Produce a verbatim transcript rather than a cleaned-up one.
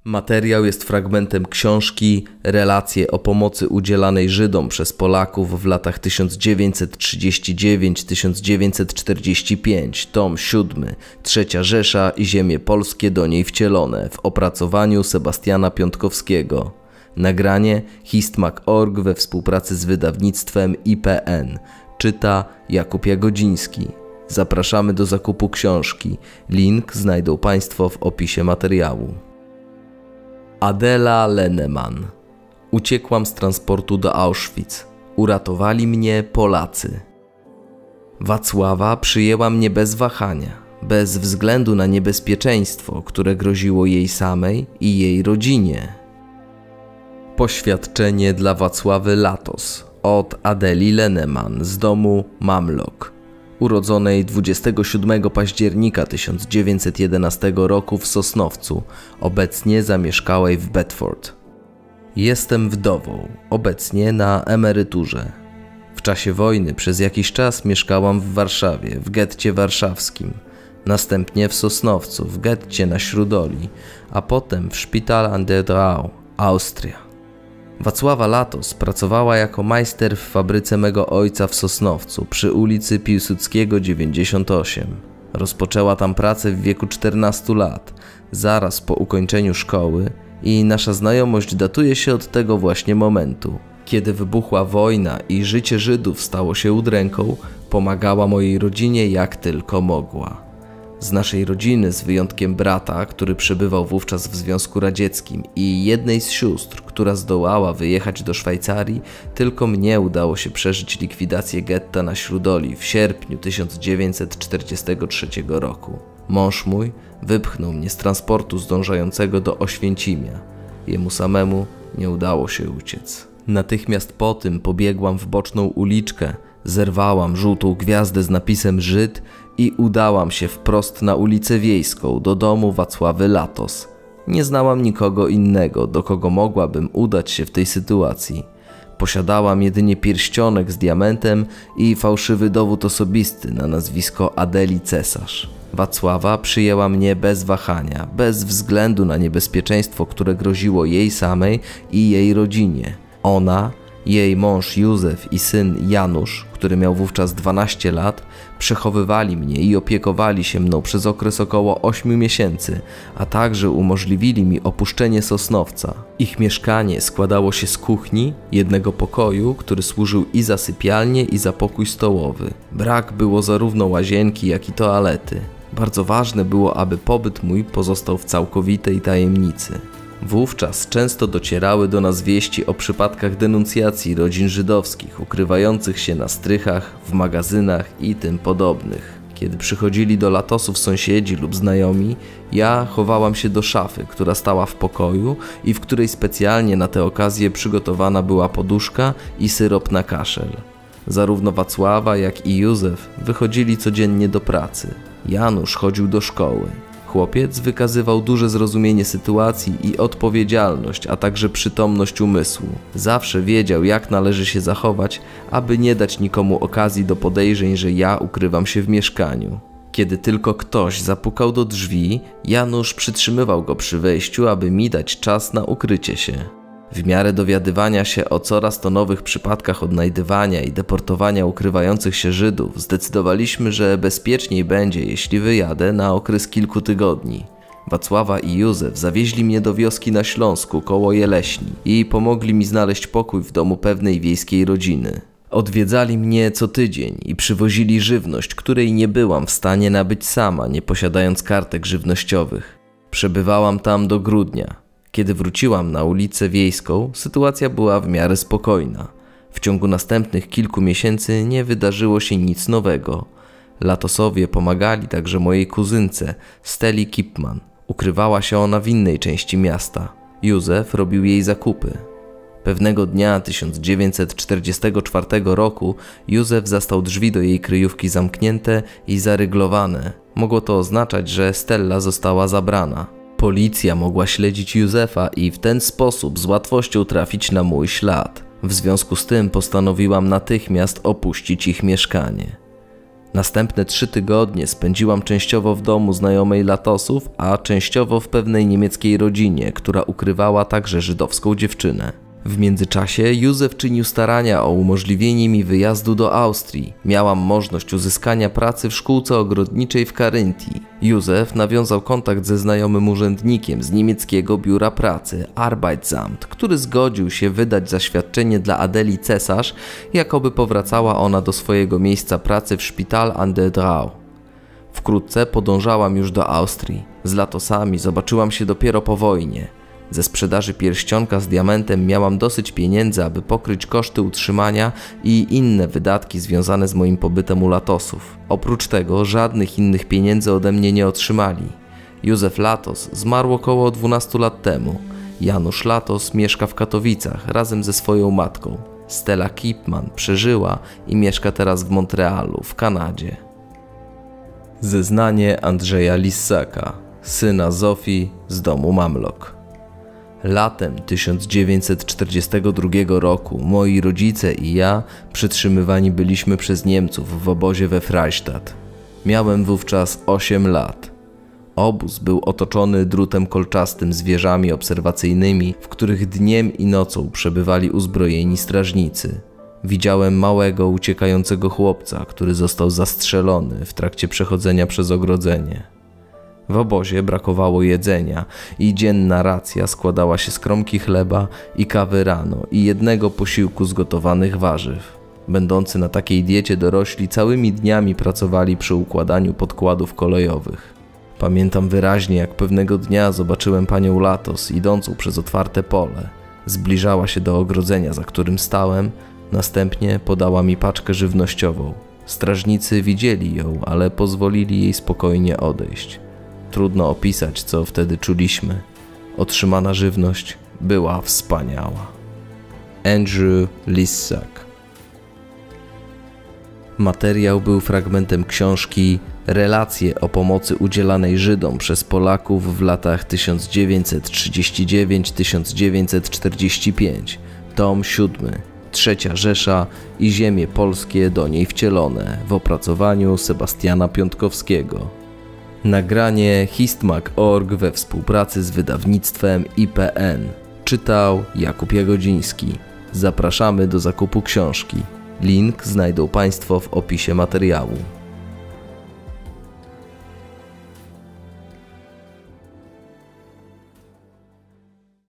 Materiał jest fragmentem książki Relacje o pomocy udzielanej Żydom przez Polaków w latach tysiąc dziewięćset trzydziesty dziewiąty do tysiąc dziewięćset czterdziesty piąty, tom siódmy, Trzecia Rzesza i ziemie polskie do niej wcielone, w opracowaniu Sebastiana Piątkowskiego. Nagranie histmag kropka org we współpracy z wydawnictwem I P N. Czyta Jakub Jagodziński. Zapraszamy do zakupu książki. Link znajdą Państwo w opisie materiału. Adela Lenneman. Uciekłam z transportu do Auschwitz. Uratowali mnie Polacy. Wacława przyjęła mnie bez wahania, bez względu na niebezpieczeństwo, które groziło jej samej i jej rodzinie. Poświadczenie dla Wacławy Latos od Adeli Lenneman z domu Mamlok, urodzonej dwudziestego siódmego października tysiąc dziewięćset jedenastego roku w Sosnowcu, obecnie zamieszkałej w Bedford. Jestem wdową, obecnie na emeryturze. W czasie wojny przez jakiś czas mieszkałam w Warszawie, w getcie warszawskim, następnie w Sosnowcu, w getcie na Śródoli, a potem w Spital an der Drau, Austria. Wacława Latos pracowała jako majster w fabryce mego ojca w Sosnowcu przy ulicy Piłsudskiego dziewięćdziesiąt osiem. Rozpoczęła tam pracę w wieku czternastu lat, zaraz po ukończeniu szkoły, i nasza znajomość datuje się od tego właśnie momentu. Kiedy wybuchła wojna i życie Żydów stało się udręką, pomagała mojej rodzinie jak tylko mogła. Z naszej rodziny, z wyjątkiem brata, który przebywał wówczas w Związku Radzieckim, i jednej z sióstr, która zdołała wyjechać do Szwajcarii, tylko mnie udało się przeżyć likwidację getta na Śródoli w sierpniu tysiąc dziewięćset czterdziestego trzeciego roku. Mąż mój wypchnął mnie z transportu zdążającego do Oświęcimia. Jemu samemu nie udało się uciec. Natychmiast po tym pobiegłam w boczną uliczkę, zerwałam żółtą gwiazdę z napisem Żyd i udałam się wprost na ulicę Wiejską do domu Wacławy Latos. Nie znałam nikogo innego, do kogo mogłabym udać się w tej sytuacji. Posiadałam jedynie pierścionek z diamentem i fałszywy dowód osobisty na nazwisko Adeli Cesarz. Wacława przyjęła mnie bez wahania, bez względu na niebezpieczeństwo, które groziło jej samej i jej rodzinie. Ona, jej mąż Józef i syn Janusz, który miał wówczas dwanaście lat, przechowywali mnie i opiekowali się mną przez okres około ośmiu miesięcy, a także umożliwili mi opuszczenie Sosnowca. Ich mieszkanie składało się z kuchni, jednego pokoju, który służył i za sypialnię, i za pokój stołowy. Brak było zarówno łazienki, jak i toalety. Bardzo ważne było, aby pobyt mój pozostał w całkowitej tajemnicy. Wówczas często docierały do nas wieści o przypadkach denuncjacji rodzin żydowskich ukrywających się na strychach, w magazynach i tym podobnych. Kiedy przychodzili do Latosów sąsiedzi lub znajomi, ja chowałam się do szafy, która stała w pokoju i w której specjalnie na tę okazję przygotowana była poduszka i syrop na kaszel. Zarówno Wacława, jak i Józef wychodzili codziennie do pracy. Janusz chodził do szkoły. Chłopiec wykazywał duże zrozumienie sytuacji i odpowiedzialność, a także przytomność umysłu. Zawsze wiedział, jak należy się zachować, aby nie dać nikomu okazji do podejrzeń, że ja ukrywam się w mieszkaniu. Kiedy tylko ktoś zapukał do drzwi, Janusz przytrzymywał go przy wejściu, aby mi dać czas na ukrycie się. W miarę dowiadywania się o coraz to nowych przypadkach odnajdywania i deportowania ukrywających się Żydów, zdecydowaliśmy, że bezpieczniej będzie, jeśli wyjadę na okres kilku tygodni. Wacława i Józef zawieźli mnie do wioski na Śląsku koło Jeleśni i pomogli mi znaleźć pokój w domu pewnej wiejskiej rodziny. Odwiedzali mnie co tydzień i przywozili żywność, której nie byłam w stanie nabyć sama, nie posiadając kartek żywnościowych. Przebywałam tam do grudnia. Kiedy wróciłam na ulicę Wiejską, sytuacja była w miarę spokojna. W ciągu następnych kilku miesięcy nie wydarzyło się nic nowego. Latosowie pomagali także mojej kuzynce, Steli Kipman. Ukrywała się ona w innej części miasta. Józef robił jej zakupy. Pewnego dnia tysiąc dziewięćset czterdziestego czwartego roku Józef zastał drzwi do jej kryjówki zamknięte i zaryglowane. Mogło to oznaczać, że Stella została zabrana. Policja mogła śledzić Józefa i w ten sposób z łatwością trafić na mój ślad. W związku z tym postanowiłam natychmiast opuścić ich mieszkanie. Następne trzy tygodnie spędziłam częściowo w domu znajomej Latosów, a częściowo w pewnej niemieckiej rodzinie, która ukrywała także żydowską dziewczynę. W międzyczasie Józef czynił starania o umożliwienie mi wyjazdu do Austrii. Miałam możliwość uzyskania pracy w szkółce ogrodniczej w Karyntii. Józef nawiązał kontakt ze znajomym urzędnikiem z niemieckiego biura pracy Arbeitsamt, który zgodził się wydać zaświadczenie dla Adeli Cesarz, jakoby powracała ona do swojego miejsca pracy w Spital an der Drau. Wkrótce podążałam już do Austrii. Z Latosami zobaczyłam się dopiero po wojnie. Ze sprzedaży pierścionka z diamentem miałam dosyć pieniędzy, aby pokryć koszty utrzymania i inne wydatki związane z moim pobytem u Latosów. Oprócz tego żadnych innych pieniędzy ode mnie nie otrzymali. Józef Latos zmarł około dwunastu lat temu. Janusz Latos mieszka w Katowicach razem ze swoją matką. Stella Kipman przeżyła i mieszka teraz w Montrealu, w Kanadzie. Zeznanie Andrzeja Lissaka, syna Zofii z domu Mamlok. Latem tysiąc dziewięćset czterdziestego drugiego roku moi rodzice i ja przetrzymywani byliśmy przez Niemców w obozie we Freistadt. Miałem wówczas osiem lat. Obóz był otoczony drutem kolczastym z wieżami obserwacyjnymi, w których dniem i nocą przebywali uzbrojeni strażnicy. Widziałem małego, uciekającego chłopca, który został zastrzelony w trakcie przechodzenia przez ogrodzenie. W obozie brakowało jedzenia i dzienna racja składała się z kromki chleba i kawy rano i jednego posiłku z gotowanych warzyw. Będący na takiej diecie dorośli całymi dniami pracowali przy układaniu podkładów kolejowych. Pamiętam wyraźnie, jak pewnego dnia zobaczyłem panią Latos idącą przez otwarte pole. Zbliżała się do ogrodzenia, za którym stałem, następnie podała mi paczkę żywnościową. Strażnicy widzieli ją, ale pozwolili jej spokojnie odejść. Trudno opisać, co wtedy czuliśmy. Otrzymana żywność była wspaniała. Andrew Lissak. Materiał był fragmentem książki Relacje o pomocy udzielanej Żydom przez Polaków w latach tysiąc dziewięćset trzydziesty dziewiąty do tysiąc dziewięćset czterdziestego piątego, tom siódmy, Trzecia Rzesza i ziemie polskie do niej wcielone, w opracowaniu Sebastiana Piątkowskiego. Nagranie histmag kropka org we współpracy z wydawnictwem I P N. Czytał Jakub Jagodziński. Zapraszamy do zakupu książki. Link znajdą Państwo w opisie materiału.